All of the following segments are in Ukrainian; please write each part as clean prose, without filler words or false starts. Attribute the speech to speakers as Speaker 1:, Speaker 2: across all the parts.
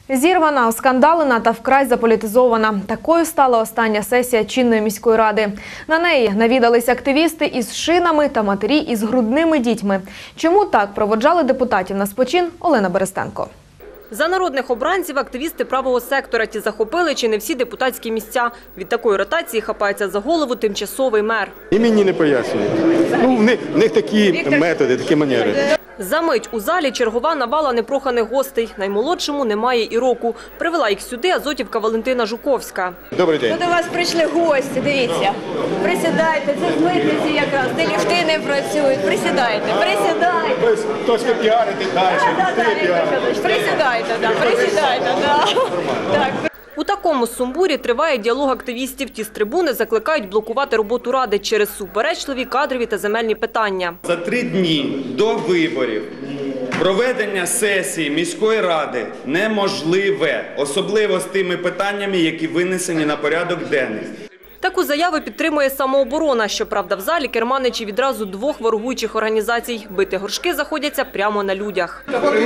Speaker 1: Зірвана, оскандалена та вкрай заполітизована. Такою стала остання сесія чинної міської ради. На неї навідались активісти із шинами та матері із грудними дітьми. Чому так проводжали депутатів на спочин – Олена Берестенко.
Speaker 2: За народних обранців активісти правого сектора ті захопили чи не всі депутатські місця. Від такої ротації хапається за голову тимчасовий мер.
Speaker 3: І мені не пояснюють. В них такі методи, такі манери.
Speaker 2: Замить у залі чергова навала непроханих гостей. Наймолодшому немає і року. Привела їх сюди азотівка Валентина Жуковська.
Speaker 3: Добрий день.
Speaker 4: До вас прийшли гості, дивіться. Присідайте, це ж митниці якраз, де ліфти не працюють. Присідайте, присідайте.
Speaker 3: Хтось ви піарите далі.
Speaker 4: Присідайте, присідайте. Так.
Speaker 2: У такому сумбурі триває діалог активістів. Ті з трибуни закликають блокувати роботу Ради через суперечливі кадрові та земельні питання.
Speaker 5: За 3 дні до виборів проведення сесії міської ради неможливе, особливо з тими питаннями, які винесені на порядок денний.
Speaker 2: Таку заяву підтримує самооборона. Щоправда, в залі керманичі відразу 2 ворогуючих організацій. Бити горшки заходяться прямо на людях.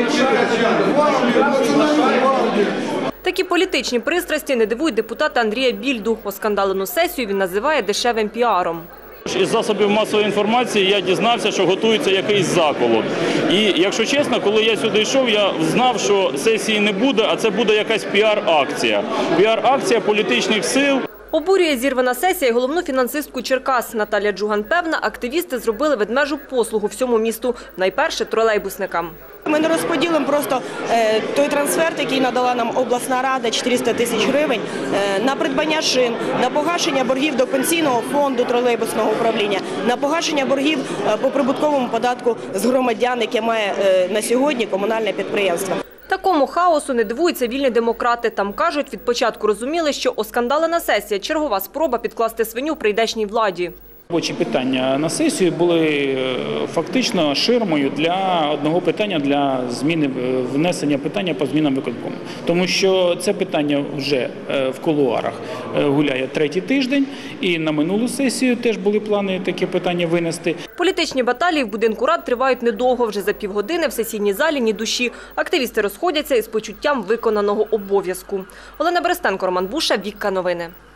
Speaker 2: Такі політичні пристрасті не дивують депутата Андрія Більду. Оскандалену сесію він називає дешевим піаром.
Speaker 6: Із засобів масової інформації я дізнався, що готується якийсь заколот. І, якщо чесно, коли я сюди йшов, я знав, що сесії не буде, а це буде якась піар-акція. Піар-акція політичних сил.
Speaker 2: Обурює зірвана сесія і головну фінансистку Черкас. Наталія Джуган певна, активісти зробили ведмежу послугу всьому місту. Найперше тролейбусникам.
Speaker 7: Ми не розподілимо просто той трансфер, який надала нам обласна рада, 400 тисяч гривень, на придбання шин, на погашення боргів до пенсійного фонду тролейбусного управління, на погашення боргів по прибутковому податку з громадян, яке має на сьогодні комунальне підприємство.
Speaker 2: Такому хаосу не дивуються вільні демократи. Там, кажуть, від початку розуміли, що оскандалена сесія – чергова спроба підкласти свиню прийдешній владі.
Speaker 6: Робочі питання на сесію були фактично ширмою для одного питання, для зміни, внесення питання по змінам виконкому. Тому що це питання вже в кулуарах гуляє 3-й тиждень, і на минулу сесію теж були плани таке питання винести.
Speaker 2: Політичні баталії в будинку рад тривають недовго. Вже за півгодини в сесійній залі ні душі. Активісти розходяться із почуттям виконаного обов'язку. Олена Берестенко, Роман Буша, Вікка Новини.